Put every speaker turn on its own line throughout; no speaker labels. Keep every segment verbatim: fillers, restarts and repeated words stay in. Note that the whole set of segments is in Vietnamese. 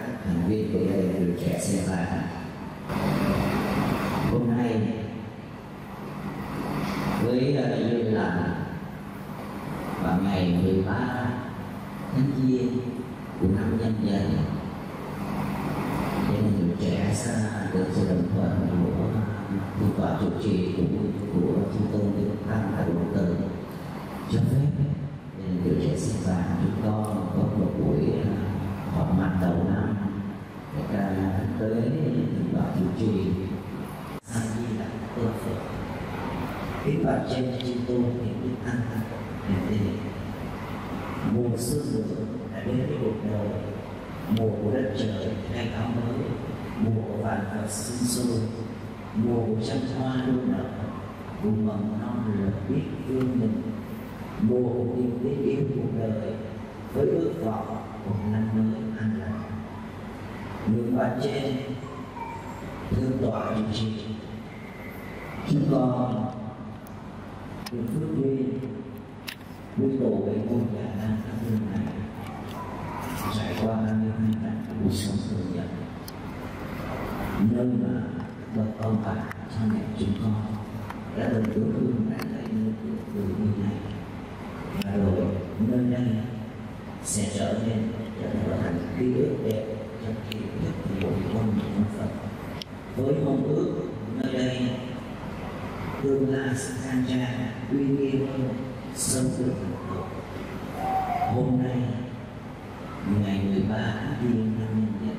các thành viên của gia đình Tuổi Trẻ Sen Vàng. Hôm nay với duyên lành vào ngày mười ba tháng Giêng của năm Nhâm Dần, gia đình Tuổi Trẻ sẽ được sự đồng thuận của Thượng tọa chủ trì cũng của Trung tâm Đức Tăng tại Quận Từ cho phép gia đình Tuổi Trẻ Sen Vàng chúng con có một buổi họp mặt đầu năm để ca tới Thượng tọa chủ trì Sa Di Đà Tôn Phật. Kính bạch trên chư tôn hiện Đức Tăng để mùa xuân đã đến với cuộc đời, mùa của đất trời khai áo mới, mùa của vạn vật sinh sôi, mùa của trăm hoa đua nở, cùng mầm non lợn biết vương mình, mùa của niềm tin yêu cuộc đời với ước vọng một năm mới an lành. Ngưỡng vạn trên Thượng tọa chủ trì, chúng con được phước duyên với tổ về ngôi nhà đang thắp hương này, trải qua hai mươi hai năm cuộc sống thường nhật, nơi mà bậc ông bà cha mẹ chúng con đã từng đối hương đã thấy nơi từ như này, và rồi nơi đây sẽ trở nên trở thành ký ức đẹp trong ký ức của con người Phật, với mong ước nơi đây tương lai sẽ khang trang uy nghiêm hơn, sống được hạnh phúc. Hôm nay ngày mười ba tháng Giêng năm Nhâm Dần,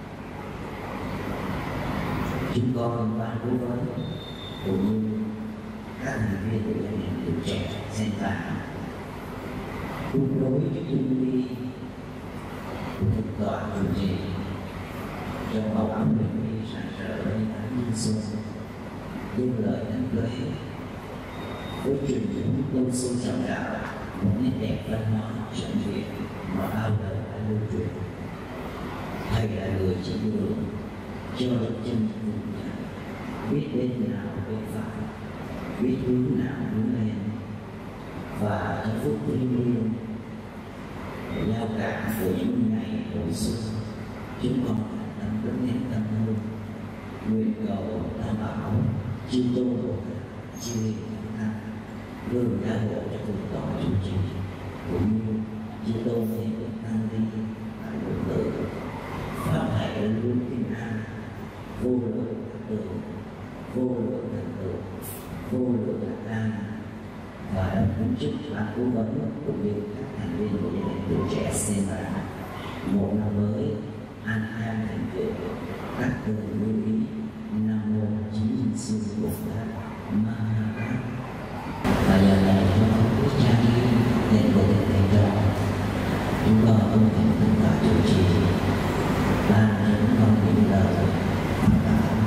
chúng con ban cố vấn cũng như các thành viên của gia đình Tuổi Trẻ Sen Vàng cùng đối với chung đi của Thượng tọa chủ trì trong bảo ấm bình đi sẵn sỡ với tháng Giêng xuân, dung lời đánh lấy với truyền thống tôn sư trọng đạo, một nét đẹp văn hóa trọn vẹn mà bao đời đã lưu truyền. Thầy là người chỉ đường cho chân vùng nhà, biết bên nào bên phải, biết hướng nào hướng lên, và trong phút thiêng liêng giao cảm của những ngày hồi xuân, chúng con đang đứng nén tâm hương nguyện cầu đảm bảo chư tôn chư tăng luôn gia hộ cho Thượng tọa chủ trì cũng như chư tôn hiện được tăng đi tại Quận Từ, pháp thầy luôn bình an, vô lượng thập tượng, vô lượng thành tựu, vô lượng lạc an, và đang kính chúc ban cố vấn cũng như các thành viên của gia đình Tuổi Trẻ Sen Vàng một năm mới an khang thịnh vượng, các từ lưu ý. Nam mô Chí Sư Bồ Tát Ma Ha. Và giờ này chúng con biết trang nghiêm nên của thầy thầy trò, chúng con ân thỉnh Thượng tọa chủ trì ban cho chúng con những lời phật đạo.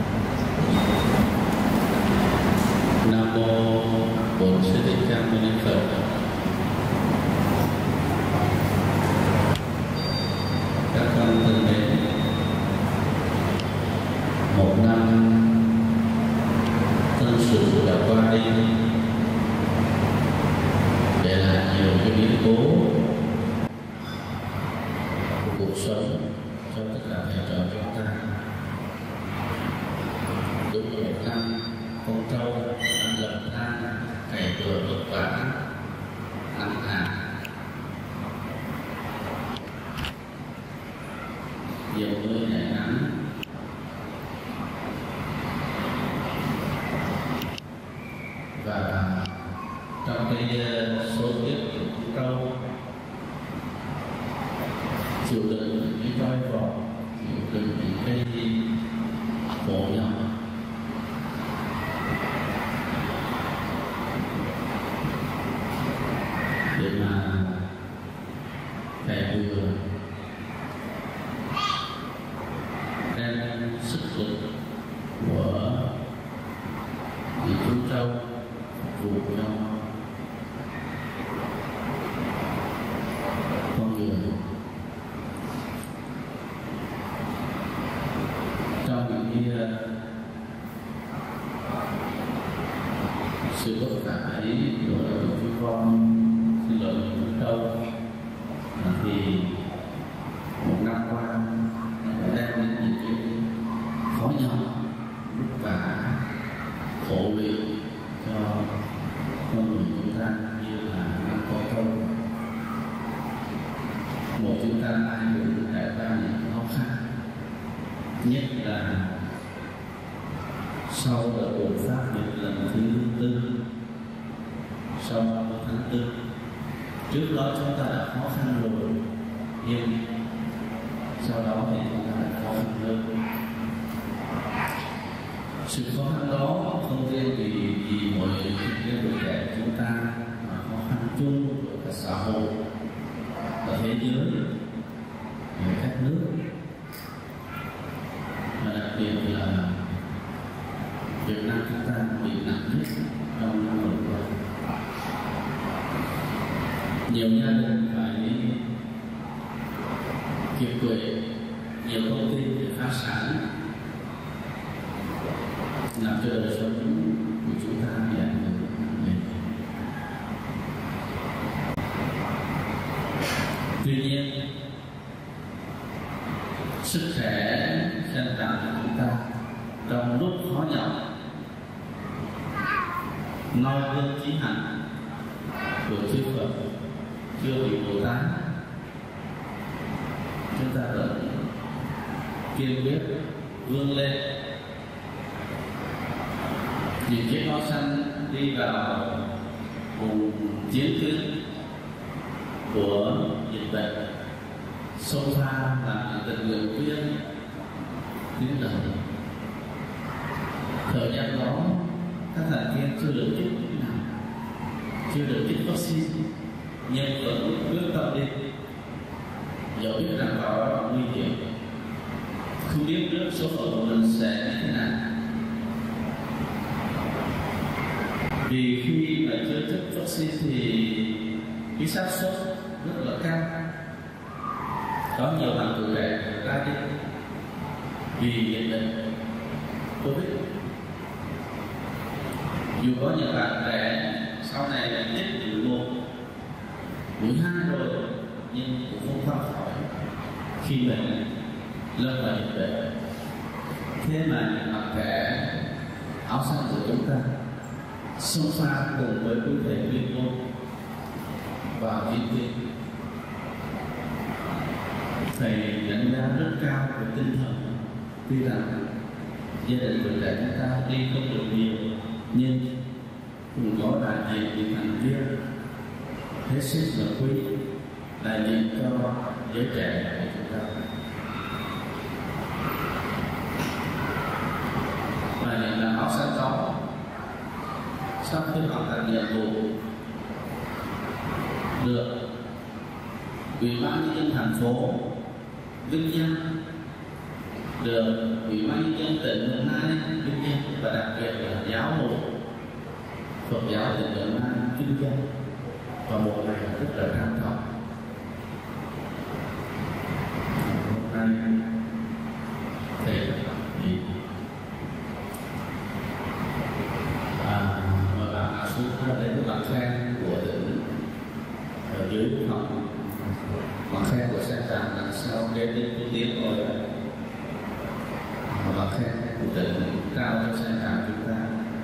Nam mô Bổn Sư Thích Ca Mâu Ni Phật. Các con thân mến, một năm tân sự đã qua đi, để lại nhiều cái biến cố của cuộc sống cho tất cả thầy trò chúng ta. Đúng là một năm con trâu ăn lầm than, cày bừa vất vả, nắng hạn, nhiều nơi ngày nắng, và trong cái số kiếp của con trâu chịu đựng những cái roi vỏ, chịu đựng những cái khổ nhỏ, để mà cày bừa đem sức lực của những chú trâu phục vụ cho con người. Trong những cái sự vất vả ấy của chúng con, xin lỗi những trâu, thì một năm qua nhất là sau đợt bùng phát dịch lần thứ tư sau ba mươi tháng tư. Trước đó chúng ta đã khó khăn rồi, nhưng sau đó thì chúng ta đã khó khăn hơn. Sự khó khăn đó không riêng vì vì mọi người tuổi trẻ của chúng ta, mà khó khăn chung của cả xã hội và thế giới, ở các nước, và đặc biệt là Việt Nam chúng ta bị nặng nhất trong năm vừa qua. Nhiều gia đình phải kiệt quệ, nhiều công ty phải phá sản, làm cho đời sống của chúng ta bị ảnh hưởng nặng. Tuy nhiên, sức khỏe sinh tạng của chúng ta trong lúc khó nhọc, noi gương chí hạnh của chư Phật chưa bị Bồ Tát, chúng ta vẫn kiên quyết vươn lên. Những chiếc áo xanh đi vào vùng chiến tuyến của dịch bệnh, xông pha làm những tình nguyện viên tuyến đầu. Thời gian đó các thành viên chưa được chích nào, chưa được chích vaccine, nhưng vẫn quyết tâm đi, dẫu biết rằng vào đó là nguy hiểm, không biết trước số phận của mình sẽ như thế nào. Vì khi mà chưa chích vaccine thì cái xác suất rất là cao, có nhiều bạn tuổi trẻ ra đi vì dịch bệnh Covid. Dù có nhiều bạn trẻ sau này là chích mũi một, mũi hai rồi, nhưng cũng không qua khỏi khi mình lâm vào dịch bệnh. Thế mà những bạn trẻ áo xanh của chúng ta xông pha cùng với quý thầy chuyên môn vào chiến tuyến. Thầy đánh giá rất cao về tinh thần. Tuy rằng gia đình tuổi trẻ chúng ta đi không được nhiều, nhưng cũng có đại diện những thành viên hết sức là quý, đại diện cho giới trẻ của chúng ta. Và những là áo xanh đó sau khi hoàn thành nhiệm vụ được Ủy ban nhân dân thành phố vinh danh, được Ủy ban nhân dân tỉnh Đồng Nai vinh danh, và đặc biệt là giáo hội Phật giáo tỉnh Đồng Nai vinh danh, và một ngày rất là trang trọng. Hôm nay thầy thì à, mời bạn Hạ Xuống ra lấy cái bằng khen của tỉnh ở dưới học. Bằng khen của Sen Tràng đằng sau kế đến tu tiến rồi. Bằng khen của tỉnh trao cho Sen Tràng chúng ta.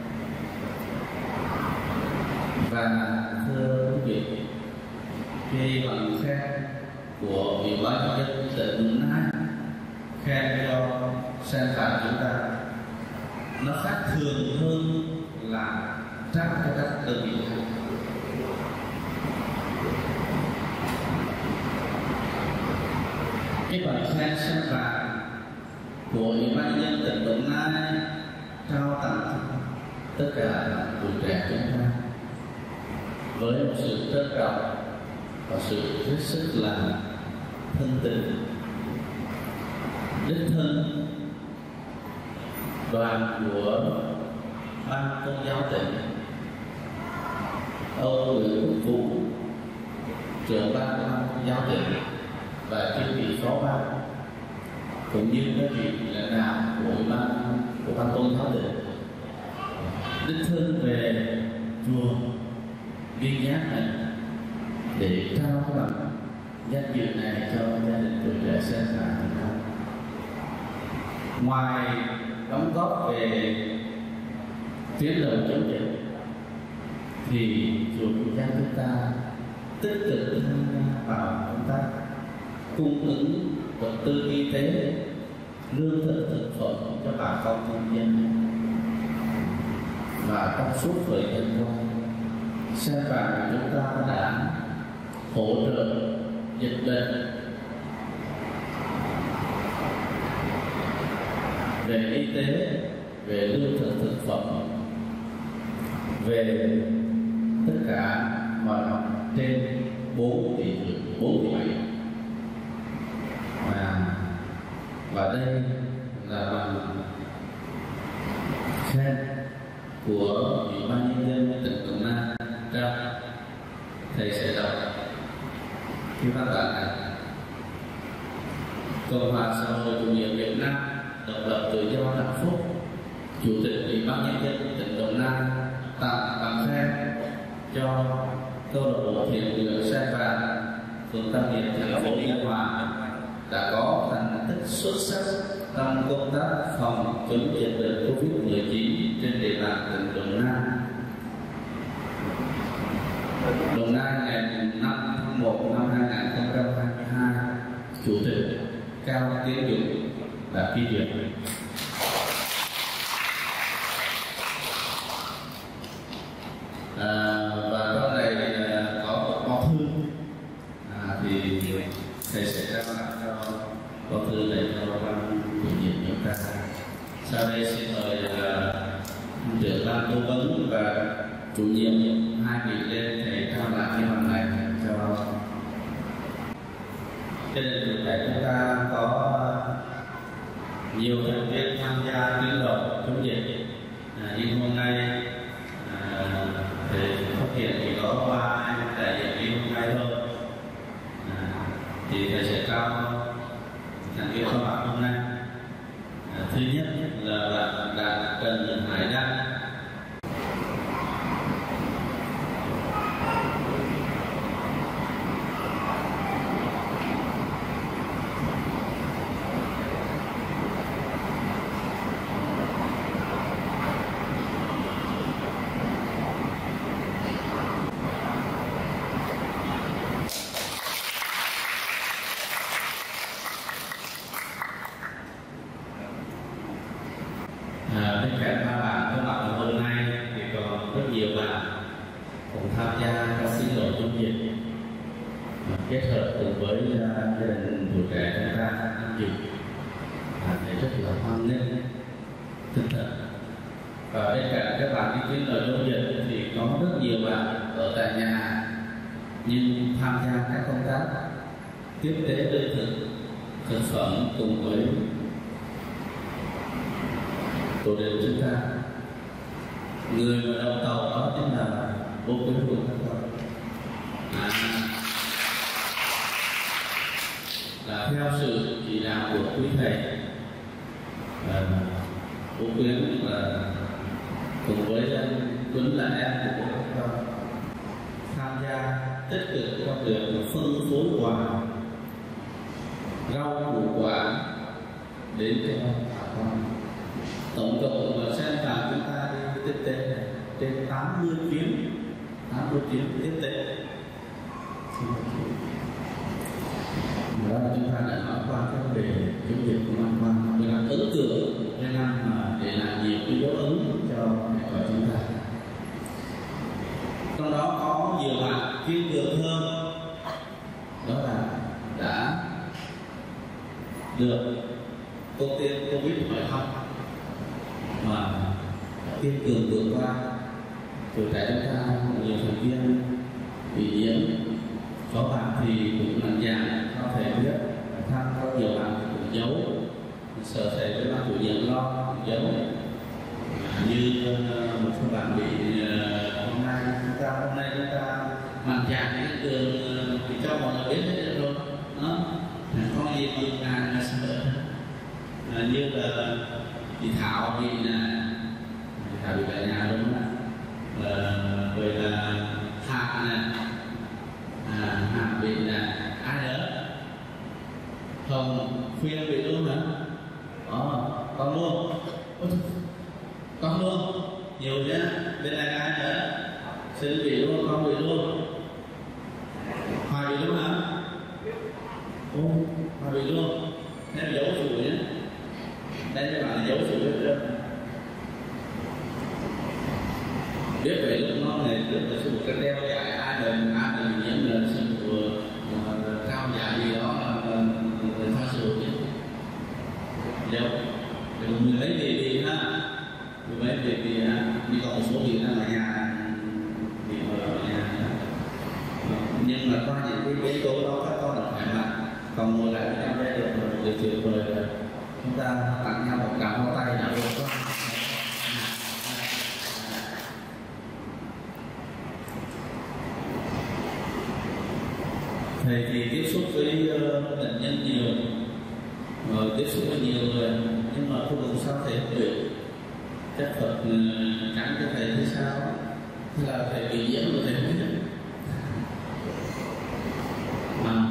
Và thưa quý vị, cái bằng khen của Ủy ban nhân dân tỉnh Đồng Nai khen cho Sen Tràng chúng ta, nó khác thường hơn là trao cho các đơn vị. Cái bằng khen Sen Tràng của Ủy ban nhân dân tỉnh Đồng Nai trao tặng tất cả tuổi trẻ chúng ta với một sự trân trọng và sự hết sức là thân tình. Đích thân đoàn của ban tôn giáo tỉnh, ông Nguyễn Quốc Vũ, trưởng ban tôn giáo tỉnh và chuyên vị phó ban, cũng như các vị lãnh đạo của ủy ban của ban tôn giáo tỉnh, đích thân về chùa Viên Giác này để trao bằng danh dự này cho gia đình tuổi trẻ Sen Tràng. Ngoài đóng góp về tuyến đầu chống dịch thì chùa Viên Giác chúng ta tích cực tham gia vào công tác cung ứng vật tư y tế lương thực thực phẩm cho bà con nhân dân. Và trong suốt thời gian qua, Sao Vàng chúng ta đã hỗ trợ dịch bệnh về y tế, về lương thực thực phẩm, về tất cả mọi mặt trên bốn tỷ bốn tỷ bảy. Và và đây là bằng khen của Ủy ban nhân dân tỉnh Đồng Nai trao. Thầy sẽ đọc cái văn bản này. Cộng hòa xã hội chủ nghĩa Việt Nam độc lập tự do hạnh phúc. Chủ tịch Ủy ban nhân dân tỉnh Đồng Nai tặng bằng khen cho câu lạc bộ thiện nguyện Sao Vàng, phường Tam Hiệp, thành phố Biên Hòa đã có thành tích xuất sắc trong công tác phòng chống dịch bệnh Covid mười chín trên địa bàn tỉnh Đồng Nai. Đồng Nai ngày năm tháng một năm hai nghìn không trăm hai mươi hai, Chủ tịch Cao Tiến Dũng đã ký duyệt. À, và trong này có một bó thư, à, thì thầy sẽ trao lại cho bó thư này cho ban chủ nhiệm chúng ta. Sau đây xin mời uh, trưởng ban cố vấn và chủ nhiệm hai vị lên thầy trao lại cái bằng này cho. Cho nên thực tại chúng ta có nhiều thành viên tham gia tuyến đầu chống dịch, à, nhưng hôm nay à, thì phát hiện thì có ba đại diện viên hôm nay thôi. À, thì thầy sẽ trao thành viên có mặt hôm nay. À, thứ nhất là bạn Đạt Trần Hải Đăng. Bên cạnh ba bạn có mặt hôm nay thì còn rất nhiều bạn cùng tham gia các tiến độ chống dịch, kết hợp cùng với gia đình tuổi trẻ chúng ta tham dự, thầy rất là hoan nghênh tinh thần. Và bên cạnh các bạn đi tiến độ chống dịch thì có rất nhiều bạn ở tại nhà nhưng tham gia các công tác tiếp tế lương thực thực phẩm cùng với tổ đội chúng ta. Người mà đầu tàu đó chính là Bố Quý Phường Thăng Long. À, là theo sự chỉ đạo của quý thầy, à, Bố Quyến là cùng với Tuấn là em của Bố Thăng Long tham gia tích cực trong việc phân phối quà rau củ quả đến cho bà con. Tổng cộng mà Sao Vàng chúng ta đi tiếp tế này trên tám mươi chuyến, tám mươi chuyến tiếp tế. Đó là chúng ta đã nói qua cái vấn đề chống dịch của năm qua, mình làm ấn tượng cái năm mà để làm nhiều cái dấu ấn cho mọi chúng ta. Trong đó có nhiều bạn kiên cường hơn, đó là đã được công ty Covid hỏi thăm mà kiên cường vượt qua. Tuổi trẻ chúng ta nhiều thành viên bị nhiễm, có bạn thì cũng mạnh dạn có thể biết thăm, có nhiều bạn thì cũng giấu, sợ thầy với ban chủ nhiệm lo giấu. Như một số bạn bị hôm nay chúng ta hôm nay chúng ta mạnh dạn kiên cường thì cho mọi người biết hết được rồi. Đó, có gì mà ngàn là sợ. À, như là chị Thảo bị là chị Thảo bị tại nhà đúng không ạ? Rồi là Hạ này, à, Hạ bị là ai nữa? Hồng Khuyên bị luôn hả? Đó, con luôn, con luôn, nhiều nhá. Bên này ai nữa? Sư bị luôn, con bị luôn. Hoài bị luôn hả? Ô, Hoài bị luôn. Em giấu chủ nhé. được là sư phụ cái đeo dạy ai đời ai đời nhiễm là sư phụ trao dạy gì đó là tha sư phụ chứ đâu thì mình lấy về đi ha, mình lấy về đi ha, đi còn một số việc đang ở nhà thì ở nhà nhưng mà qua những cái yếu tố đó các con là khỏe mạnh, còn ngồi lại với nhau đây được một điều tuyệt vời là chúng ta tặng nhau một cặp hoa tay là luôn đó. Thầy thì tiếp xúc với bệnh nhân nhiều, rồi tiếp xúc với nhiều người, nhưng mà không được sao thầy không được. Chắc Phật chẳng cho thầy thế sao? Thế là thầy bị nhiễm rồi thầy không biết. Mà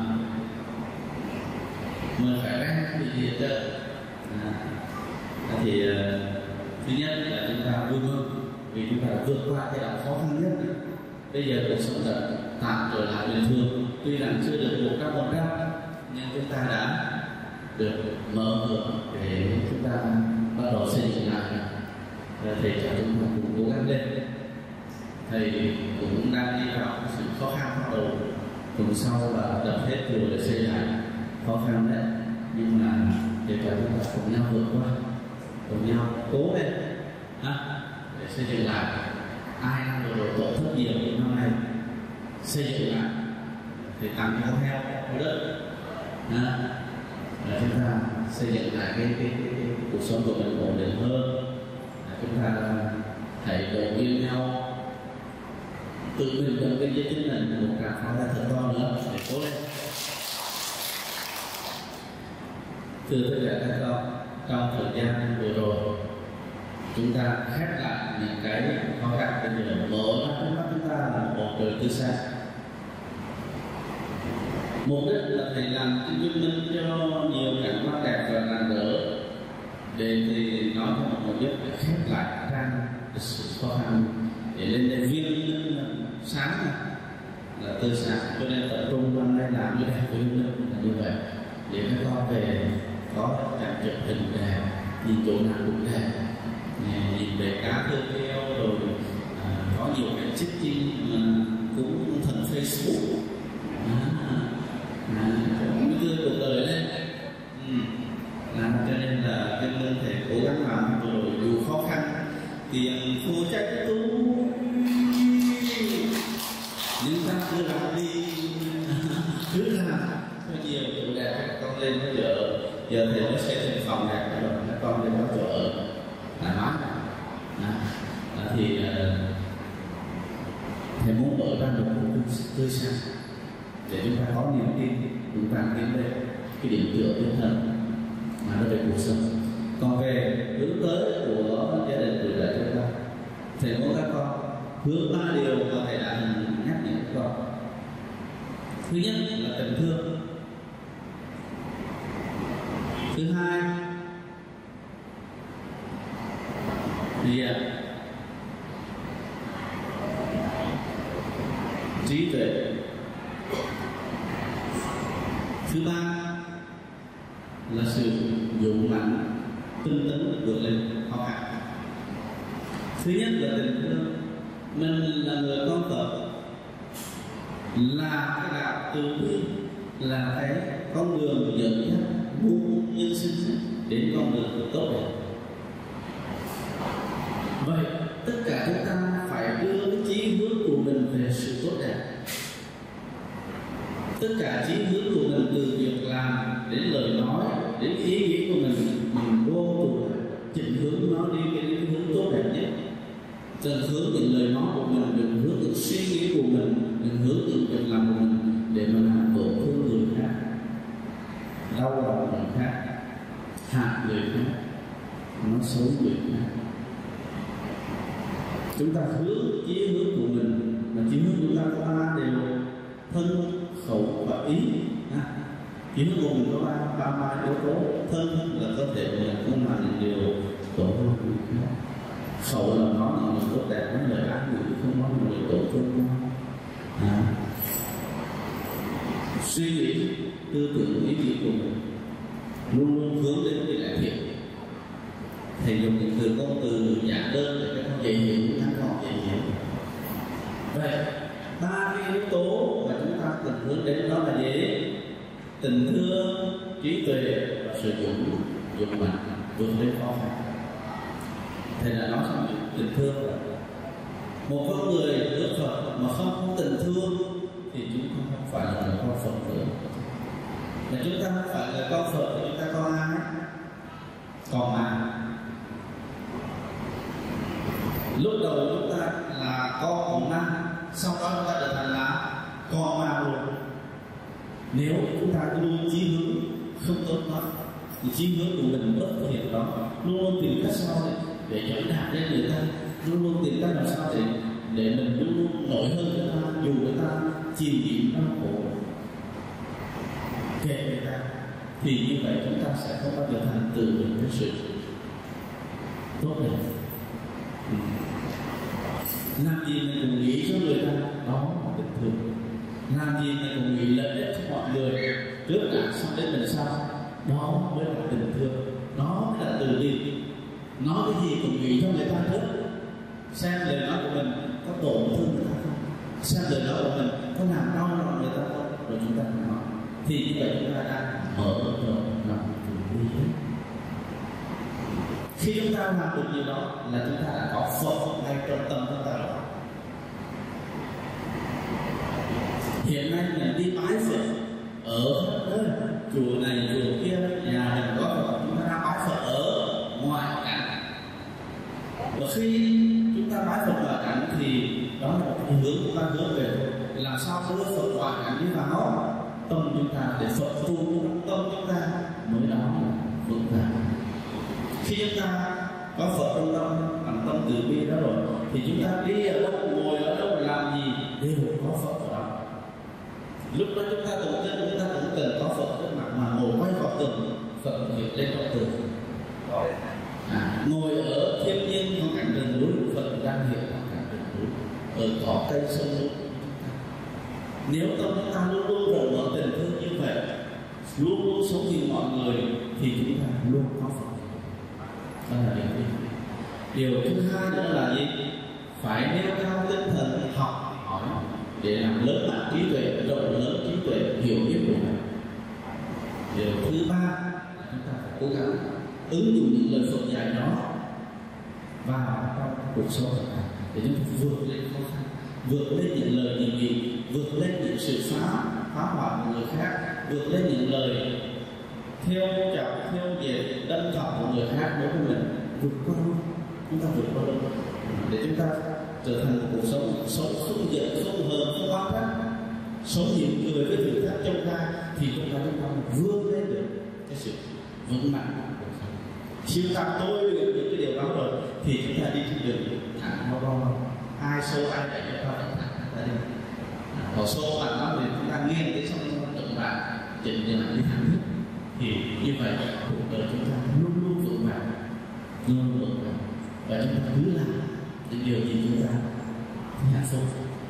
mình phải ráng bị gì hết à, thì thứ nhất là chúng ta vui mừng vì chúng ta vượt qua cái đoạn khó khăn nhất. Bây giờ cuộc sống đã tạm trở lại bình thường, tuy rằng chưa được một trăm phần trăm nhưng chúng ta đã được mở cửa để chúng ta bắt đầu xây dựng lại. Thầy cho chúng ta cùng cố gắng lên. Thầy cũng đang đi vào sự khó khăn bắt đầu, tuần sau là đập hết rồi để xây lại khó khăn đấy, nhưng mà để cho chúng ta cùng nhau vượt qua, cùng nhau cố lên ha, để xây dựng lại. Ai năm vừa rồi tổn thất nhiều những năm này xây dựng lại thì tặng con heo có đất ha, là chúng ta xây dựng lại cái, cái, cái, cái cuộc sống của mình ổn định hơn. Là chúng ta hãy động viên nhau, tự mình động viên với chính mình một cảm pháo ra thật to nữa để cố lên. Thưa tất cả các con, trong thời gian vừa rồi chúng ta khép lại những cái khó khăn bây giờ mở ra trước mắt chúng ta là một trời tươi sáng. Mục đích là thầy làm cái chứng minh cho nhiều cảnh quan đẹp và rạng rỡ để thì nói cho mọi người biết để khép lại trang sự khó khăn để lên đây viên sáng là tươi sáng, cho nên tập trung năm nay làm như đẹp với là như vậy để các con về có cảm chụp hình đẹp, nhìn chỗ nào cũng đẹp, nhìn về cá tươi keo rồi à, có nhiều cái check-in mà cũng thần Facebook à, à, cũng tươi cuộc đời lên ừ. Làm cho nên là cái nên thầy cố gắng làm rồi dù khó khăn tiền thua trách tu nhưng ta cứ làm đi cứ làm có nhiều chỗ đẹp các con lên với vợ, giờ thầy mới xây thành phòng đẹp rồi các con lên đó chỗ ở thoải mái à, à, thì uh, thầy muốn mở ra được một tươi sáng để chúng ta có niềm tin chúng ta tiến lên cái điểm tựa tinh thần mà nó về cuộc sống. Còn về hướng tới của gia đình tuổi trẻ chúng ta, thầy muốn các con hướng ba điều mà thầy đã nhắc nhở các con. Thứ nhất là tình thương, thứ hai thì trí tuệ, thứ ba là sự dũng mãnh tinh tấn vượt lên khó khăn. Thứ nhất là tình thương, mình là người con Phật, là cái đạo từ bi, là cái con đường dẫn dắt muôn nhân sinh đến con đường tốt đẹp. Vậy tất cả chúng ta phải đưa cái chí hướng của mình về sự tốt đẹp. Tất cả chí hướng của mình từ việc làm đến lời nói đến ý nghĩa của mình, mình vô cùng chỉnh hướng nó đi cái hướng tốt đẹp nhất. Đừng hướng những lời nói của mình, đừng hướng những suy nghĩ của mình, đừng hướng những việc làm của mình để mà làm tổn thương người khác, đau lòng người khác, hại người khác, nói xấu người khác. Chúng ta hướng chí hướng của mình, mà chí hướng chúng ta có ba đều thân, khẩu và ý. Chí hướng của mình có ba ba ba yếu tố. Thân là cơ thể của mình không làm những điều tổn thương người khác. Khẩu là nói những điều tốt đẹp, nói lời ác ngữ, không nói những điều tổn thương nhau. À. Suy nghĩ, tư tưởng, ý nghĩ của mình luôn luôn hướng đến cái đại thiện. Thầy dùng những từ ngôn từ giản đơn để các con dễ hiểu, ngắn gọn dễ hiểu. Và trí tuệ và sự dũng dũng mạnh vượt lên khó khăn. Thầy đã nói rằng tình thương là một con người được Phật mà không có tình thương thì chúng ta không phải là con Phật nữa. Mà chúng ta không phải là con Phật thì chúng ta con ai? Con ma. Lúc đầu chúng ta là con của ma, sau đó chúng ta trở thành là con ma luôn. Nếu chúng ta luôn chí hướng không tốt đó thì chí hướng của mình bất có hiện đó, luôn luôn tìm cách sao để để trở đạt đến người ta, luôn luôn tìm cách làm sao để để mình luôn luôn nổi hơn người ta, dù người ta chìm nghỉm đau khổ kệ người ta, thì như vậy chúng ta sẽ không bao giờ thành tựu được cái sự tốt đẹp. Ừ. Làm gì mình cũng nghĩ cho người ta, đó là tình thương. Làm gì mình cũng nghĩ lợi ích cho mọi người, trước cả sau đến mình sau, đó mới là tình thương, đó mới là từ bi. Nói cái gì cũng nghĩ cho người ta trước, xem lời nói của mình có tổn thương người ta không, xem lời nói của mình có làm đau lòng người ta không, rồi chúng ta nói. Thì như vậy chúng ta đang mở rộng lòng từ bi. Khi chúng ta làm được điều đó là chúng ta đã có Phật ngay trong tâm chúng ta rồi. Hiện nay mình đi bái Phật ở nơi chùa này chùa kia, nhà mình có Phật, chúng ta đang bái Phật ở ngoại cảnh. Và khi chúng ta bái Phật ngoại cảnh thì đó là một cái hướng chúng ta hướng về làm sao đưa Phật ngoại cảnh đi vào tâm chúng ta để Phật tu tâm chúng ta mới đó là vững vàng. Khi chúng ta có Phật trong tâm, bằng tâm từ bi đó rồi, thì chúng ta đi ở đâu, ngồi ở đâu, làm gì đều có Phật ở đó. Lúc đó chúng ta tụng kinh, chúng ta cũng cần có Phật trước mặt, mà ngồi quay vào tường, Phật hiện lên trong tường. À, ngồi ở thiên nhiên trong cảnh rừng núi, Phật đang hiện trong cảnh rừng núi, ở cỏ cây sông núi. Nếu tâm chúng ta luôn luôn rộng mở tình thương như vậy, luôn luôn sống vì mọi người, thì chúng ta luôn có Phật. Đó là điều thứ. Điều thứ hai nữa là gì? Phải nêu cao tinh thần học hỏi để làm lớn mạnh trí tuệ, rộng lớn trí tuệ, hiểu biết của mình. Điều thứ ba là chúng ta phải cố gắng ứng dụng những lời Phật dạy đó vào trong cuộc sống để chúng ta vượt lên khó khăn, vượt lên những lời dị nghị, vượt lên những sự phá phá hoại của người khác, vượt lên những lời theo chọc, theo dệt, đâm thọc của người khác đối với mình, vượt qua luôn, chúng ta vượt qua luôn để chúng ta trở thành một cuộc sống sống không giận, không hờn, không oán trách, sống những người với thử thách trong gai, thì chúng ta chúng ta vươn lên được cái sự vững mạnh của cuộc sống. Khi chúng ta tôi luyện được cái điều đó rồi thì chúng ta đi trên đường thẳng bao bao ai xô ai đẩy chúng ta thẳng ta đi. Họ xô bạn đó thì chúng ta nghiêng cái xong tự bạn chỉnh để bạn đi thẳng nước. Thì như vậy cuộc đời chúng ta luôn luôn vững vàng, luôn vững vàng, và chúng ta cứ làm những điều gì chúng ta hạnh phúc.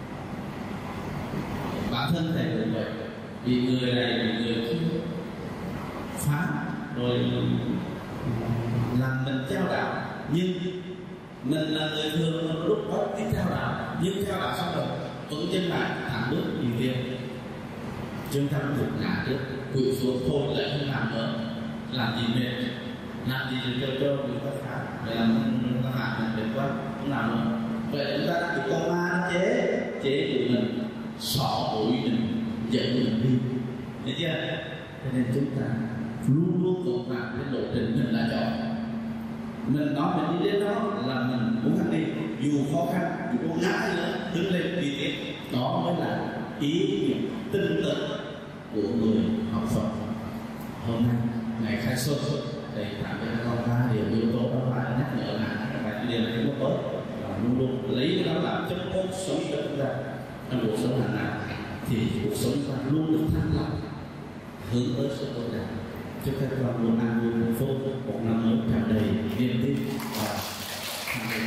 Bản thân thầy cũng vậy, vì người này vì người kia phá rồi làm mình trao đạo, nhưng mình là người thường lúc đó biết trao đạo, nhưng trao đạo xong rồi vẫn chân lại thẳng bước đi tiên. Chúng ta cũng được ngã trước, quỵ xuống thôi lại không làm nữa, làm gì mệt, làm gì thì cho cho người ta phá, vậy là mình ta hạ mình mệt quá, không làm nữa. Vậy chúng ta đã bị con ma chế, chế tụi mình, xỏ bụi mình, dẫn mình đi, thấy chưa? Cho nên chúng ta luôn luôn vững vàng cái lộ trình mình đã chọn. Mình nói mình đi đến đó là mình muốn thắng đi, dù khó khăn, dù có ngã nữa, đứng lên đi tiếp. Đó mới là ý nghĩa tinh tấn của người học Phật. Hôm nay ngày khai xuân, thầy tặng cho con ta điều yếu tố đó lại nhắc nhở lại các bạn cái điều này không có tốt, và luôn luôn lấy cái đó làm chất cốt sống cho chúng ta trong cuộc sống hàng ngày, thì cuộc sống chúng ta luôn được thăng lọc, hướng tới sự tốt đẹp. Chúc các con luôn an vui hạnh phúc, một năm mới tràn đầy niềm tin và thành công.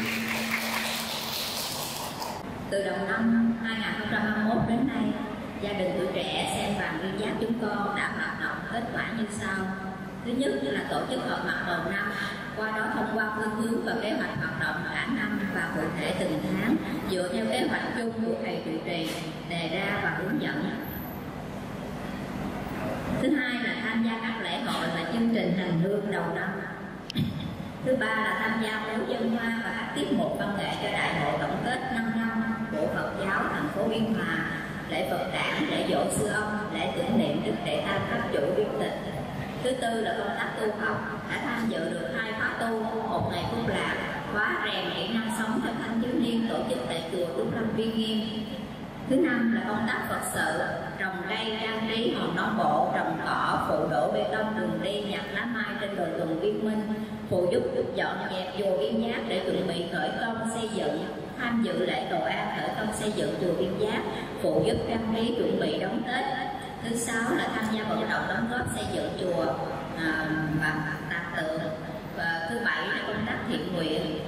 Từ đầu năm hai nghìn không trăm hai mươi mốt đến nay, gia đình tuổi trẻ Sen Vàng Nguyên Giác chúng con đã hoạt động kết quả như sau. Thứ nhất là tổ chức họp mặt đầu năm, qua đó thông qua phương hướng và kế hoạch hoạt động cả năm và cụ thể từng tháng dựa theo kế hoạch chung của thầy trụ trì đề ra và hướng dẫn. Thứ hai là tham gia các lễ hội và chương trình hành hương đầu năm. Thứ ba là tham gia múa dân hoa và các tiết mục văn nghệ cho đại hội tổng kết năm năm của Phật giáo thành phố Biên Hòa, lễ Phật đản, lễ dỗ sư ông, lễ tưởng niệm Đức Đệ Tam Pháp Chủ Viên Tịch. Thứ tư là công tác tu học, đã tham dự được hai khóa tu, một ngày phúc lạc, khóa rèn kỹ năng sống cho thanh thiếu niên tổ chức tại chùa Trúc Lâm Uy Nghiêm. Thứ năm là công tác Phật sự, trồng cây, trang trí hòn non bộ, trồng cỏ, phụ đổ bê tông đường đi, nhặt lá mai trên đồi Tuần Viên Minh, phụ giúp giúp dọn dẹp chùa Viên Giác để chuẩn bị khởi công xây dựng, tham dự lễ cầu an khởi công xây dựng chùa Viên Giác, phụ giúp trang trí chuẩn bị đón Tết. Thứ sáu là tham gia vận động đóng góp xây dựng chùa à, và tạc tượng. Và thứ bảy là công tác thiện nguyện.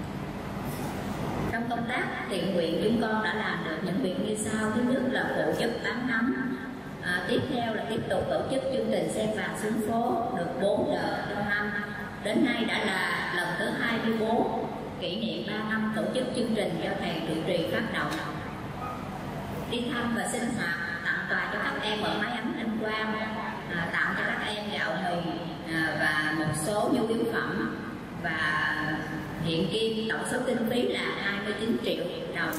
Trong công tác thiện nguyện, chúng con đã làm được những việc như sau. Thứ nhất là phụ giúp bán nắm. À, tiếp theo là tiếp tục tổ chức chương trình Sen Vàng xuống phố được bốn đợt trong năm. Đến nay đã là lần thứ hai mươi bốn, kỷ niệm ba năm tổ chức chương trình do thầy trụ trì phát động. Đi thăm và sinh hoạt, tặng quà cho các em ở máy ấm Anh Quang, à, tặng cho các em gạo mì à, và một số nhu yếu phẩm, và hiện kim tổng số kinh phí là hai mươi chín triệu đồng.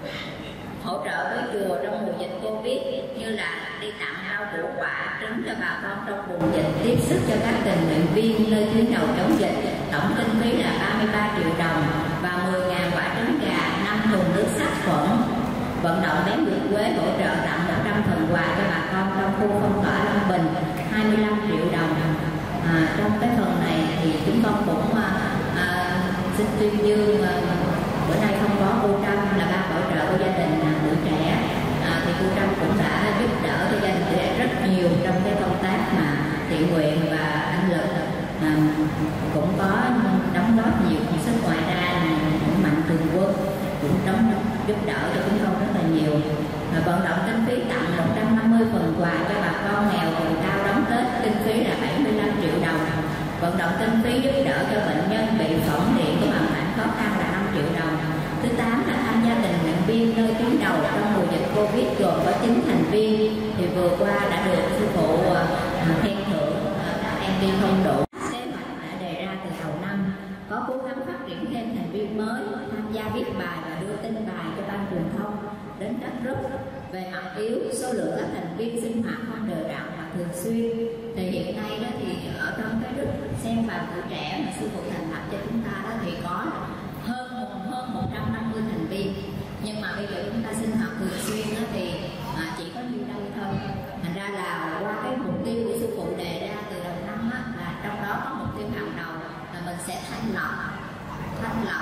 Hỗ trợ với chùa trong mùa dịch Covid như là đi tặng rau củ quả, trứng cho bà con trong vùng dịch, tiếp sức cho các tình nguyện viên nơi tuyến đầu chống dịch. Tổng kinh phí là ba mươi ba triệu đồng và mười nghìn quả trứng gà, năm thùng nước sát khuẩn. Vận động bé Nguyệt Quế hỗ trợ tặng một trăm phần quà cho bà con trong khu phong tỏa Long Bình, hai mươi lăm triệu đồng. À, trong cái phần này thì chúng con cũng à, à, xin tuyên dương à, bữa nay không có cô Trâm là ban bảo trợ của gia đình à, tuổi trẻ, à, thì cô Trâm cũng đã giúp đỡ cho gia đình tuổi trẻ rất nhiều trong cái công tác mà thiện nguyện, và anh Lực à, cũng có đóng góp nhiều sức. Ngoài ra những mạnh thường quân cũng đóng giúp đỡ cho chúng con rất là nhiều. À, vận động kinh phí tặng một trăm năm mươi phần quà cho bà con nghèo vùng cao đón Tết, kinh phí là bảy mươi lăm triệu đồng. Vận động kinh phí giúp đỡ cho bệnh nhân bị phỏng điện có hoàn cảnh khó khăn là năm triệu đồng. Thứ tám là tham gia tình nguyện viên nơi tuyến đầu trong mùa dịch Covid gồm có chín thành viên, thì vừa qua đã được sư phụ uh, khen thưởng, uh, các em đi không đủ. Kế hoạch đã đề ra từ đầu năm, có cố gắng phát triển thêm thành viên mới, tham gia viết bài và đưa tin bài cho ban truyền thông đến các group. Về mặt yếu, số lượng các thành viên sinh hoạt không đều đặn và thường xuyên. Thì hiện nay đó thì ở trong cái group Sen Vàng Tuổi Trẻ mà sư phụ thành lập cho chúng ta đó thì có hơn hơn một trăm năm mươi thành viên, nhưng mà bây giờ chúng ta sinh hoạt thường xuyên đó thì à, chỉ có nhiêu đây thôi. Thành ra là qua cái mục tiêu của sư phụ đề ra từ đầu năm á, là trong đó có mục tiêu hàng đầu là mình sẽ thanh lọc thanh lọc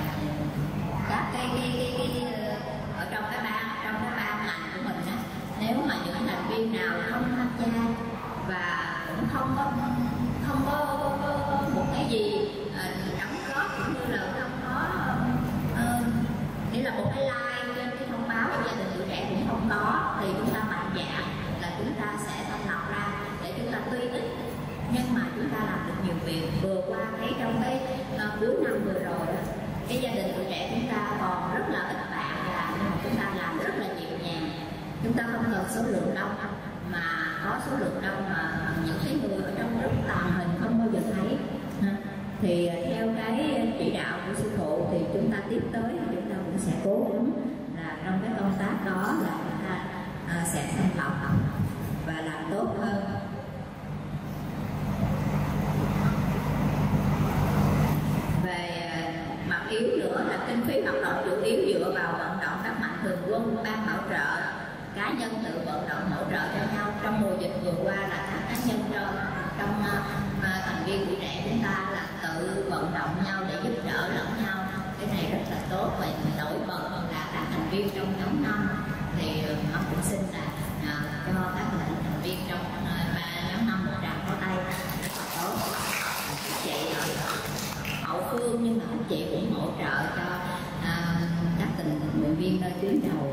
các cái, cái, cái, cái, cái ở trong cái ban trong cái ban ngành của mình á, nếu mà những thành viên nào không tham gia và cũng không có không có, có, có, có một cái gì uh, đóng góp cũng như là không có uh, nghĩa là một cái like trên cái thông báo của gia đình tuổi trẻ cũng không có, thì chúng ta mạnh dạn là chúng ta sẽ thanh lọc ra để chúng ta tuy ít nhưng mà chúng ta làm được nhiều việc. Vừa qua cái trong cái uh, cuối năm vừa rồi đó, cái gia đình tuổi trẻ chúng ta còn rất là ít bạn làm, nhưng mà chúng ta làm rất là nhẹ nhàng. Chúng ta không cần số lượng đông mà có số lượng đông mà những cái người ở trong group tàng hình không bao giờ thấy. Thì theo cái chỉ đạo của sư phụ thì chúng ta tiếp tới thì chúng ta cũng sẽ cố gắng là trong cái công tác đó là chúng ta à, sẽ thanh lọc và làm tốt hơn. Về mặt yếu nữa là kinh phí hoạt động chủ yếu dựa vào vận động các mạnh thường quân, ban bảo trợ, cá nhân tự vận động hỗ trợ cho nhau. Trong mùa dịch vừa qua là các cá nhân trong trong uh, thành viên tuổi trẻ chúng ta là tự vận động nhau để giúp đỡ lẫn nhau, cái này rất là tốt. Và nổi bật là các thành viên trong nhóm năm thì ông cũng xin là uh, cho các thành viên trong uh, nhóm năm một tràng pháo tay rất là tốt. Các chị ở hậu phương nhưng mà các chị cũng hỗ trợ cho uh, các tình nguyện viên nơi tuyến đầu.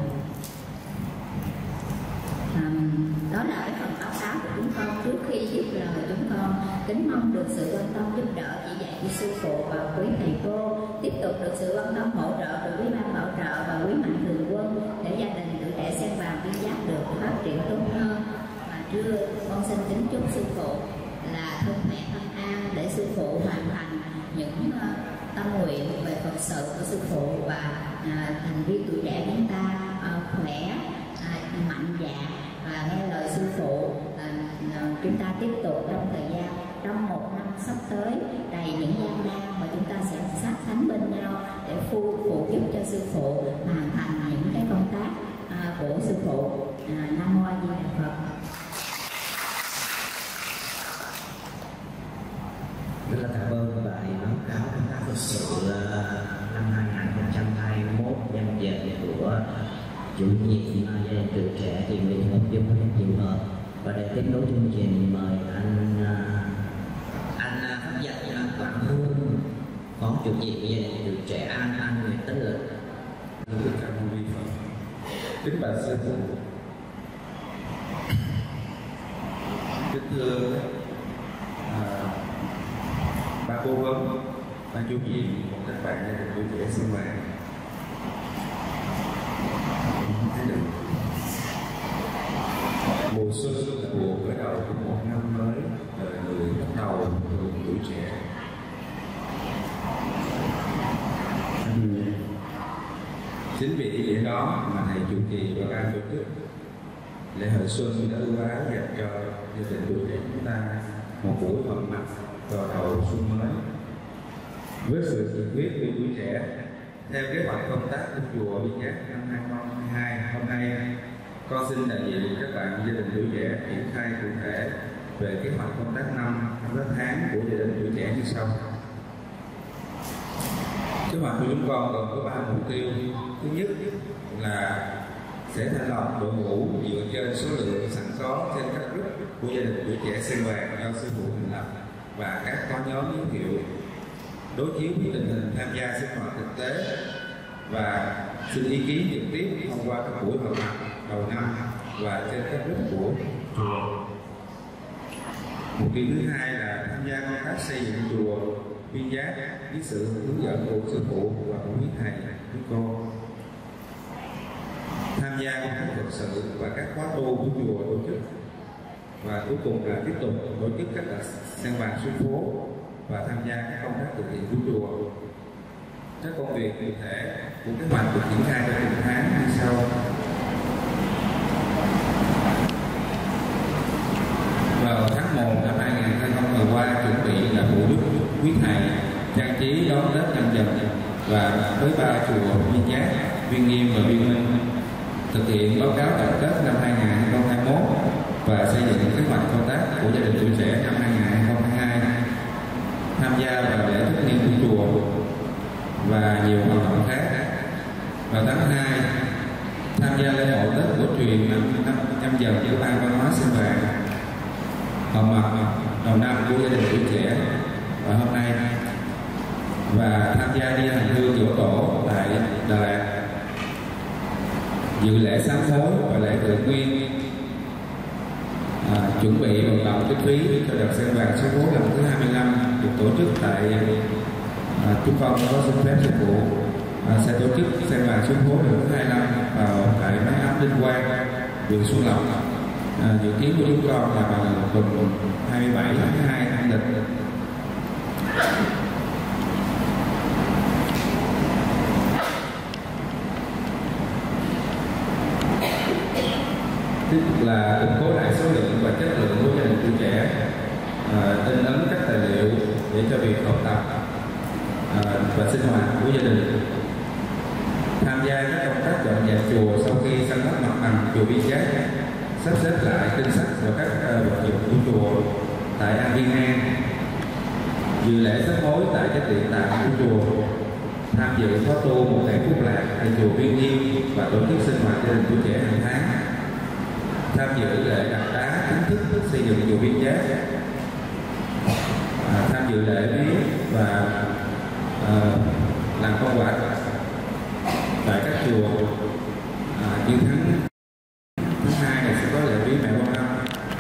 Um, đó là cái phần báo cáo của chúng con. Trước khi dứt lời, chúng con kính mong được sự quan tâm giúp đỡ chỉ dạy của sư phụ và quý thầy cô, tiếp tục được sự quan tâm hỗ trợ từ quý ban bảo trợ và quý mạnh thường quân để gia đình tuổi trẻ Sen Vàng Viên Giác được phát triển tốt hơn. Và chưa con xin kính chúc sư phụ là thân mẹ thân an để sư phụ hoàn thành những uh, tâm nguyện về Phật sự của sư phụ, và uh, thành viên tuổi trẻ chúng ta uh, khỏe, uh, mạnh dạn và nghe lời sư phụ. Uh, uh, chúng ta tiếp tục trong thời gian trong một năm sắp tới đầy những gian nan, mà chúng ta sẽ sát cánh bên nhau để phụ phụ giúp cho sư phụ hoàn thành những cái công tác uh, của sư phụ. uh, Nam mô A Di Đà Phật.
Rất là cảm ơn bài báo cáo công tác Phật sự năm hai nghìn không trăm hai mươi mốt danh dự của chủ nhiệm gia đình tuổi trẻ thì Nguyễn Ngọc Dung rất chịu mời, và để tiếp nối chương trình mời anh anh pháp danh Quảng Hương, phó chủ nhiệm gia đình tuổi trẻ An An Nguyễn Tấn Lực.
Kính bạch sư phụ, kính thưa à, ba cô vấn, ban chủ nhiệm của các bạn gia đình tuổi trẻ sinh hoạt. Mùa xuân là mùa khởi đầu của một năm mới, đời người bắt đầu từ tuổi trẻ. Chính vì ý nghĩa đó mà thầy chủ trì và ban tổ chức lễ hội xuân đã ưu ái dành cho gia đình tuổi trẻ chúng ta một buổi họp mặt vào đầu xuân mới. Với sự nhiệt huyết của tuổi trẻ, theo kế hoạch công tác của chùa Viên Giác năm hai nghìn không trăm hai mươi hai, hôm nay con xin đại diện các bạn gia đình tuổi trẻ triển khai cụ thể về kế hoạch công tác năm, công tác tháng của gia đình tuổi trẻ như sau. Kế hoạch của chúng con gồm có ba mục tiêu. Thứ nhất là sẽ thành lập đội ngũ dựa trên số lượng sẵn có trên các group của gia đình tuổi trẻ sinh hoạt do sư phụ thành lập, và các có nhóm giới thiệu đối chiếu với tình hình tham gia sinh hoạt thực tế và xin ý kiến trực tiếp thông qua các buổi họp mặt đầu năm và trên các group của chùa. Mục tiêu thứ hai là tham gia công tác xây dựng chùa Viên Giác với sự hướng dẫn của sư phụ và của quý thầy, quý cô. Tham gia công tác Phật sự và các khóa tu của chùa tổ chức. Và cuối cùng là tiếp tục tổ chức các đợt sen vàng xuống phố và tham gia các công tác thực hiện của chùa. Các công việc cụ thể của kế hoạch được triển khai trong từng tháng như sau. Vào tháng một năm hai nghìn không trăm hai mươi vừa qua, chuẩn bị là phụ giúp quý thầy trang trí đón Tết Nhâm Dần và với ba chùa Viên Giác, Viên Nghiêm và Viên Minh thực hiện báo cáo tổng kết năm hai nghìn không trăm hai mươi mốt và xây dựng kế hoạch công tác của gia đình tuổi trẻ năm hai nghìn không trăm hai mươi hai, tham gia vào lễ tất niên của chùa và nhiều hoạt động khác. Vào tháng hai, tham gia lễ hội Tết cổ truyền năm Nhâm Dần của ban văn hóa sinh hoạt, họp mặt đầu năm của gia đình tuổi trẻ và hôm nay, và tham gia đi hành hương dỗ tổ tại Đà Lạt, dự lễ sám hối và lễ thượng nguyên, à, chuẩn bị vận động kinh phí cho đợt sen vàng số phố lần thứ hai mươi lăm được tổ chức tại à, chúng con có xin phép sư phụ à, sẽ tổ chức sen vàng số phố lần thứ hai mươi lăm vào tại mái ấm Linh Quang, huyện Xuân Lộc. À, dự kiến của chúng con là vào tuần hai mươi bảy tháng hai âm lịch. Tiếp là củng cố lại số lượng và chất lượng của gia đình tuổi trẻ, à, in ấn các tài liệu để cho việc học tập à, và sinh hoạt của gia đình. Tham gia các công tác dọn dẹp chùa sau khi san lấp mặt bằng chùa Viên Giác, sắp xếp lại kinh sách và các vật dụng của chùa tại An Viên An, dự lễ sám hối tại các điện tạng của chùa, tham dự khóa tu một ngày phúc lạc tại chùa Viên Nghiêm và tổ chức sinh hoạt gia đình tuổi trẻ hàng tháng, tham dự lễ đặt đá chính thức xây dựng chùa Viên Giác, à, tham dự lễ viếng và à, làm con quà tại các chùa. À, như tháng thứ hai này sẽ có lễ viếng mẹ Quan Âm.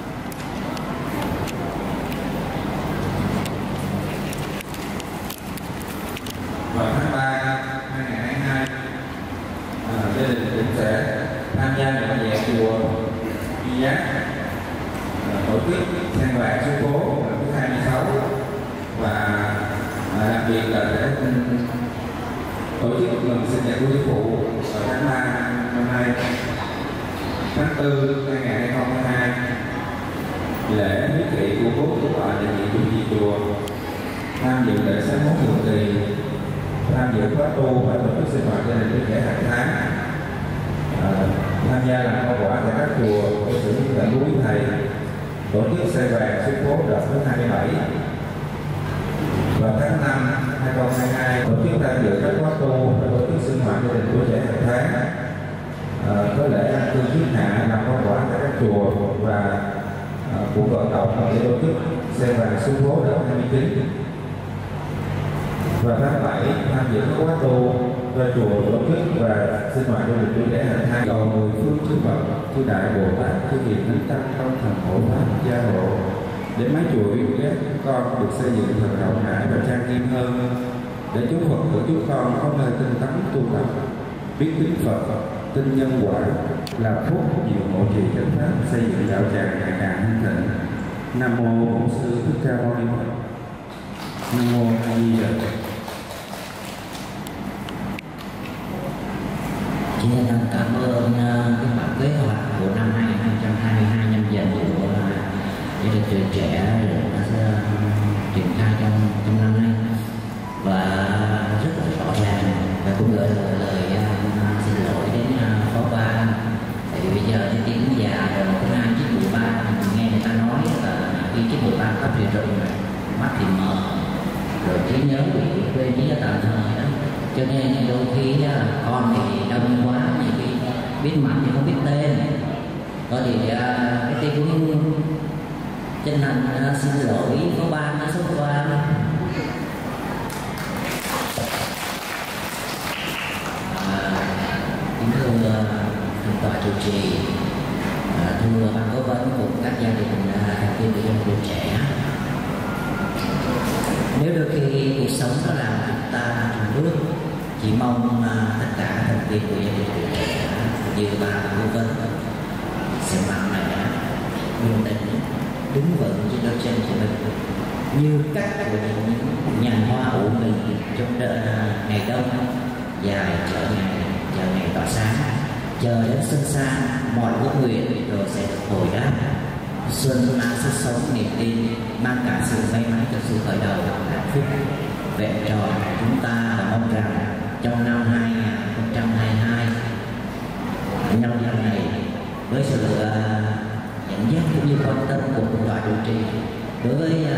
Vào tháng ba hai nghìn không trăm hai mươi hai, à, gia đình cũng sẽ tham gia dọn dẹp chùa Viên Giác, à, tổ chức sen vàng xuống phố lần biệt là sẽ tổ chức mừng sinh nhật của sư phụ vào tháng ba năm nay, tháng tư năm hai không hai hai, lễ hiếu thị của cố của bà đại diện chủ trì chùa, tham dự lễ sám hối thường kỳ, tham dự khóa tu và tổ chức sinh hoạt gia đình với trẻ hàng tháng, à, tham gia làm hoa quả tại các chùa với sự hướng dẫn của quý thầy, tổ chức xe vàng xuống phố đợt thứ hai mươi bảy. Vào tháng năm hai không hai hai, tổ chức tham dự các khóa tu và tổ chức sinh hoạt gia đình của trẻ hàng tháng, à, có lễ ăn cơm trước hạ làm hoa quả tại các chùa và à, cuộc vận động để tổ chức xe vàng xuống phố đợt hai mươi chín. Và tháng bảy tham dự các khóa tu cho chùa tổ chức và sinh hoạt gia đình của trẻ hàng tháng. Cầu mười phương chư Phật, chư Đại Bồ Tát, chư Hiền Thánh Tăng, Công Thần Hộ Pháp gia hộ để mái chùa Uyên Giác chúng con được xây dựng thật rộng rãi và trang nghiêm hơn, để chúng Phật tử chúng con có nơi tinh tấn tu tập, biết kính Phật, tin nhân quả, là phúc nhiều hộ trì chánh pháp, xây dựng đạo tràng ngày càng hưng thịnh. Nam mô Bổn Sư Thích Ca Mâu Ni Phật. Nam mô A Di Đà Phật.
Xin thân cảm ơn cái bản kế hoạch của năm hai không hai hai nhằm dần của gia đình tuổi trẻ đã triển khai trong trong năm nay, và rất là rõ ràng, và cũng gửi lời, lời xin lỗi đến phó ban, tại vì bây giờ đến tiếng già rồi, thứ hai chiếc mười ba nghe người ta nói là khi chiếc mười ba cấp thì rụng, mắt thì mờ, rồi trí nhớ bị quên, trí nhớ tạm thời đó, cho nên đôi khi con thì đông quá, nhiều khi biết mặt thì không biết tên. Có thì cái tên cũng chân thành xin lỗi có ban với số quan. Kính thưa thượng tọa trụ trì, thưa ban cố vấn cùng các gia đình thành viên của dân tuổi trẻ, nếu đôi khi cuộc sống nó làm chúng ta chùn bước, chỉ mong tất cả thành viên của gia đình tuổi trẻ như ban cố vấn sẽ mạnh mẽ, bình tĩnh, đứng vững trên đôi chân của mình, như cách của những nhành hoa ủ mình trong đợt ngày đông dài chờ ngày chờ ngày tỏa sáng, chờ đến xuân sang mọi ước nguyện rồi sẽ được hồi đáp. Xuân mang sức sống, niềm tin, mang cả sự may mắn cho sự khởi đầu hạnh phúc vẹn tròn. Chúng ta mong rằng trong năm hai không hai hai, nhân dịp này với sự dẫn dắt cũng như quan tâm của Thượng tọa trụ trì đối với uh,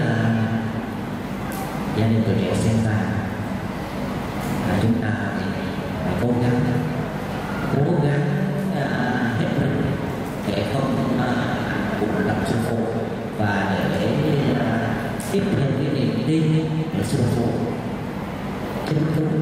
gia đình tuổi trẻ Sen Vàng, uh, chúng ta thì uh, cố gắng cố gắng uh, hết mình để không uh, cũng làm sư phụ, và để, để uh, tiếp thêm cái niềm tin để sư phụ chứng đúng,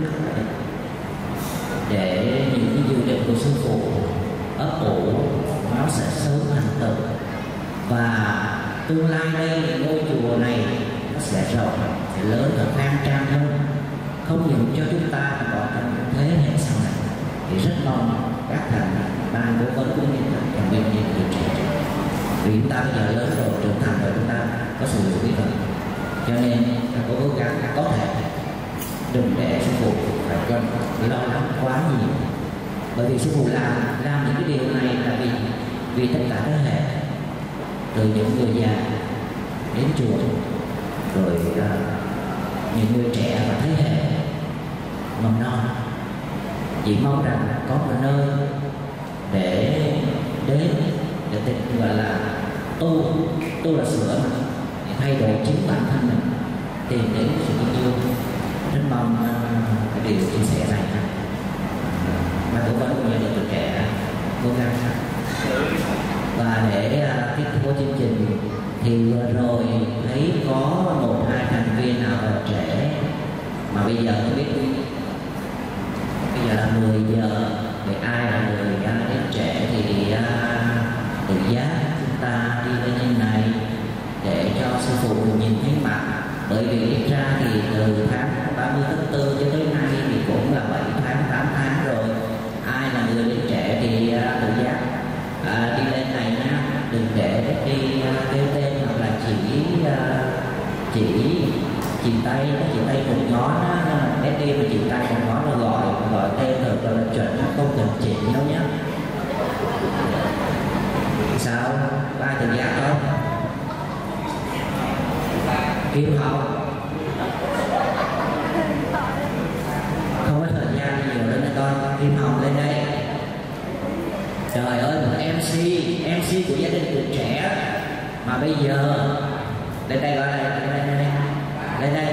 để những cái dự định của sư phụ ấp ủ nó sẽ sớm thành tựu, và tương lai đây ngôi chùa này nó sẽ rộng, sẽ lớn và khang trang hơn, không những cho chúng ta mà còn trong thế hệ sau này. Thì rất mong các thành ban cố vấn cũng như thành viên nhân tuổi trẻ, vì chúng ta bây giờ lớn rồi, trưởng thành rồi, chúng ta có sự hiểu biết rồi, cho nên ta cố gắng có thể đừng để sư phụ phải cần lo lắng quá nhiều, bởi vì sư phụ làm làm những cái điều này là vì vì tất cả thế hệ, từ những người già đến chùa, rồi uh, những người trẻ và thế hệ mầm non, chỉ mong rằng có một nơi để đến để tình gọi là tu tu là sửa mà, để thay đổi chính bản thân mình, tìm đến sự yêu thương. Rất mong uh, cái điều chia sẻ này mà cố vấn của gia đình tuổi trẻ cố gắng. Và để uh, tiếp tục chương trình thì vừa rồi thấy có một hai thành viên nào là trẻ mà bây giờ không biết bây giờ là mười giờ, để ai là người uh, đến trẻ thì uh, tự giác chúng ta đi lên trên này để cho sư phụ nhìn thấy mặt, bởi vì ít ra thì từ tháng ba mươi tháng tư cho tới nay thì cũng là bảy tháng tám tháng rồi. Ai là người đến trẻ thì uh, tự giác uh, đi lên này nha, đừng để đi uh, kêu tên hoặc là chỉ uh, chỉ chị Tây, chị Tây cùng ngón á, bé đi mà chị Tây cùng ngón nó gọi gọi tên rồi cho là chuẩn, không cần chỉ đâu nhé. Sao ba tự giác không? Kim Hồng không có thời gian nhiều nữa nè con. Kim Hồng lên đây. Trời ơi, một em xê em xê của gia đình tuổi trẻ mà bây giờ lên đây, gọi đây, lên đây, lên đây, lên đây.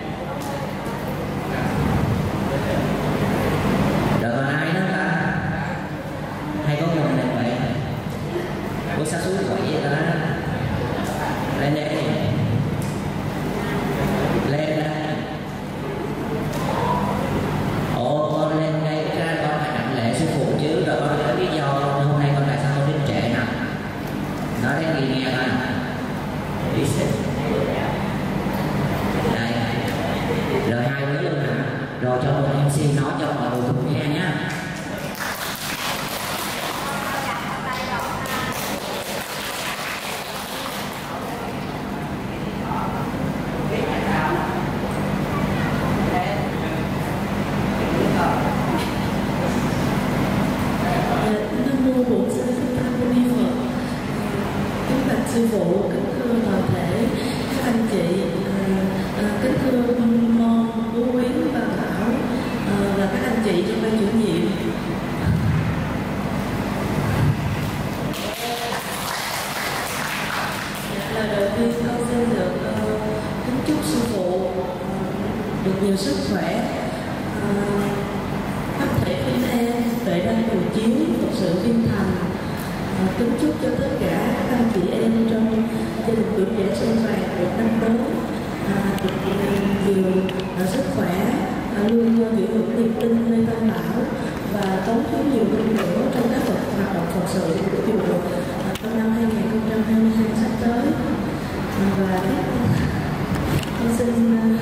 Rồi còn ai nữa ta? Hay có một mình vậy? Ủa sao xuống quậy vậy ta? Lên đây, lên đây. Ồ, con lên đây ra con phải đặng lễ sư phụ chứ. Rồi con nói lý do hôm nay con tại sao con đến trễ nè. Nói đến gì nghe coi. Đi xích. Đây. Rồi hai đứa luôn hả? Rồi cho một em xê nói cho mọi người cùng nghe nhé.
Sư phụ, kính thưa toàn thể các anh chị, uh, kính thưa Mon, Bố Quyến và Thảo uh, và các anh chị trong ban chủ nhiệm. Lời đầu tiên con xin được uh, kính chúc sư phụ uh, được nhiều sức khỏe, uh, pháp thể bình an, tuệ đăng cầu chiếu, thực sự viên thành. Kính chúc cho tất cả các anh chị em trong gia đình tuổi trẻ Sen Vàng được năm mới à, được nhiều à, sức khỏe, à, luôn giữ vững niềm tin nơi Tam Bảo và tốn thiếu nhiều hơn nữa trong các hoạt động Phật sự của chùa à, trong năm hai nghìn không trăm hai mươi hai sắp tới. À, và con xin à,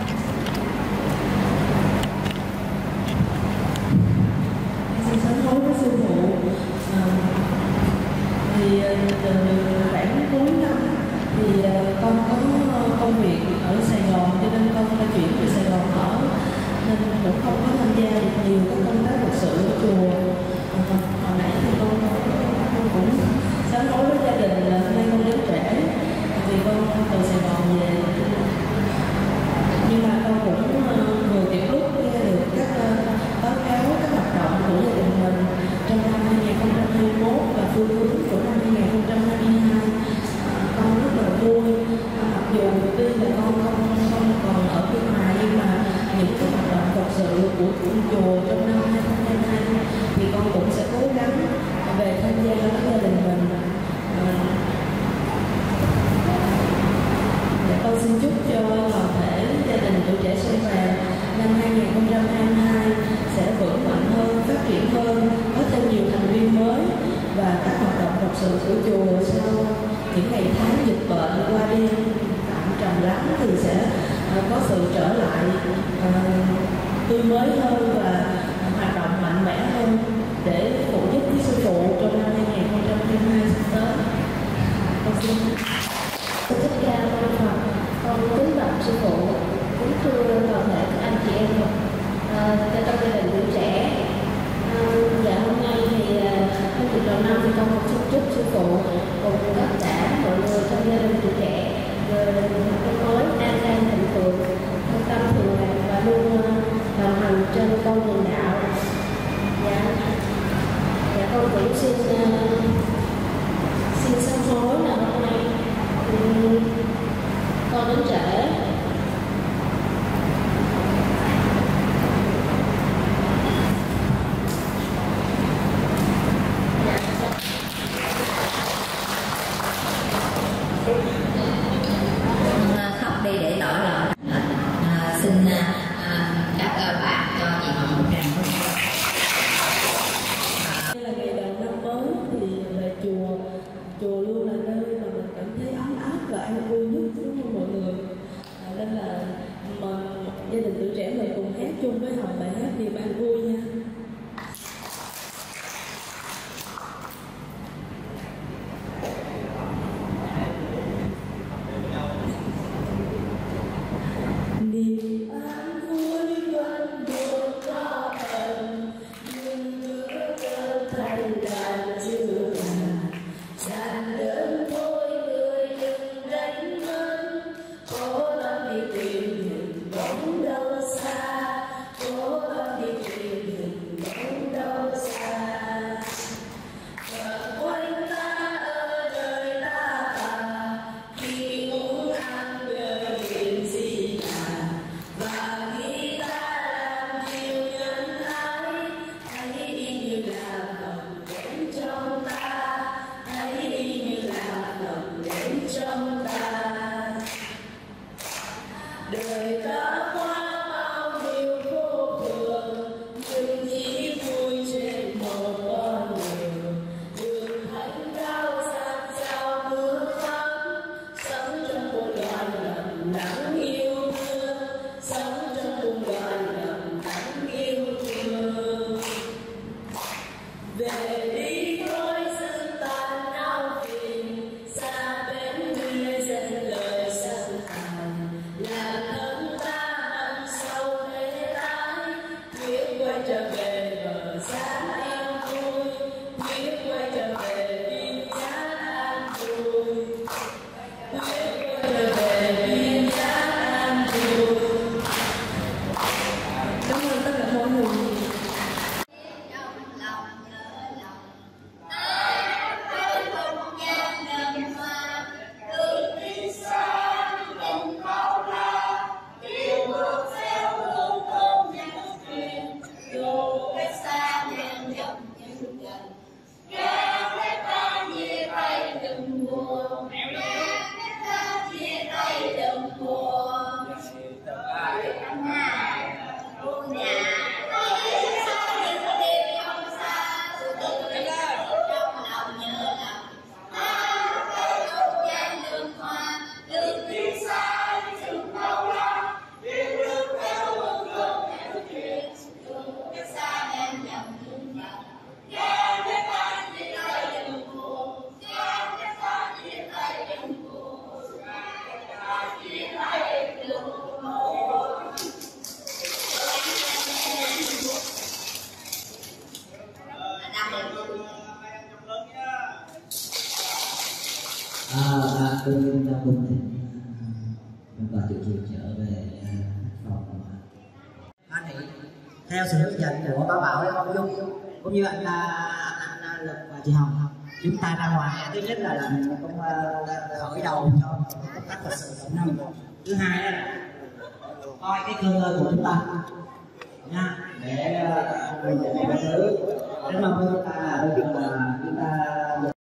xin sám hối với sư phụ. À, thì từ khoảng cuối năm thì con có công việc ở Sài Gòn, cho nên con đã chuyển về Sài Gòn ở, nên cũng không có tham gia được nhiều các công tác thực sự ở chùa. Hồi nãy thì con, con cũng sám hối với gia đình là hôm nay con đến trễ vì con từ Sài Gòn về, nhưng mà con cũng vừa kịp lúc nghe được các báo cáo các hoạt động của gia đình mình trong năm hai nghìn không trăm hai mươi mốt và phương hướng của năm hai nghìn không trăm hai mươi hai. À, con rất là vui, à, mặc dù tuy là con không không còn ở bên ngoài, nhưng mà những cái hoạt động thật sự của của chùa trong năm hai nghìn không trăm hai mươi hai thì con cũng sẽ cố gắng về tham gia với gia đình mình. À, để con xin chúc cho toàn thể gia đình tuổi trẻ Sen Vàng năm hai nghìn không trăm hai mươi hai sẽ vững mạnh hơn, phát triển hơn, có thêm nhiều thành viên mới và các hoạt động thật sự của chùa sau những ngày tháng dịch bệnh qua đi tạm trầm lắng thì sẽ uh, có sự trở lại uh, tươi mới hơn và hoạt động mạnh mẽ hơn để phụ giúp với sư phụ trong năm hai nghìn không trăm hai mươi hai sắp tới. Con xin
Thích ca mâu Phật, con kính bạch sư phụ, kính thưa toàn thể các anh chị em à, trong gia đình tuổi trẻ. À, dạ hôm nay thì trong dịp đầu năm thì con cũng xin chúc sư phụ cùng tất cả mọi người trong gia đình tuổi trẻ năm mới an khang thịnh vượng, thân tâm thường lạc và luôn đồng hành trên con đường đạo. Dạ, dạ con cũng xin uh, xin sám hối là hôm nay um, con đến trễ.
Khóc đi để tỏ lỗi. À, xin à, các bạn cho chị Hồng một tràng pháo.
Đây là ngày đầu năm mới thì về chùa, chùa luôn là nơi mà mình cảm thấy ấm áp và an vui nhất đúng không mọi người? À, nên là mà gia đình tuổi trẻ mình cùng hát chung với Hồng bài hát niềm an vui nha. niềm an vui quanh buồn có phần nhưng bữa cơm thành đàn chưa là tràn đơn thôi người đừng đánh mất cố gắng đi tìm hình bóng đâu xa cố gắng đi tìm hình bóng đâu xa và quanh ta ở đời ta bà khi muốn ăn nhớ chuyện gì cả và khi ta làm điều nhân ái thấy y như là mộng đến trong ta thấy y như là mộng đến trong ta đời ta qua bao điều vô thường nhưng chỉ vui trên một con đường đường thánh cao sang sao mưa phắm sống trong một loài lầm nắng yêu thương sống trong một loài lầm nắng yêu thương về đi thôi dân tàn não phiền xa bến bia dần lời sân hàn là thân ta nằm sâu thế tái thuyết quay trở về bờ sáng em vui thuyết quay trở về biên giá an vui thuyết quay trở về biên giá an vui. Cảm ơn tất cả mọi người.
Trong lòng nhớ lòng ta với không gian đơm hoa đường đi xa lòng bao la tiếng bước theo hương thơm nhắn truyền dù cách xa ngang dòng nhưng gần gác lấy ta chia tay đừng buồn gác lấy ta chia tay đừng buồn buồn nhà
À, tôi chúng ta cùng thỉnh và tiểu thư trở về phòng của bạn. Anh ấy theo sự hướng dẫn của bác Bảo với ông Dung cũng như anh anh, anh Lực và chị Hồng, chúng ta ra ngoài thứ nhất là làm công khởi đầu cho công tác thật sự tổng năm. Thứ hai là coi cái cơ ngơi của chúng ta nha để mình để cái thứ nếu mà chúng ta bây giờ là chúng ta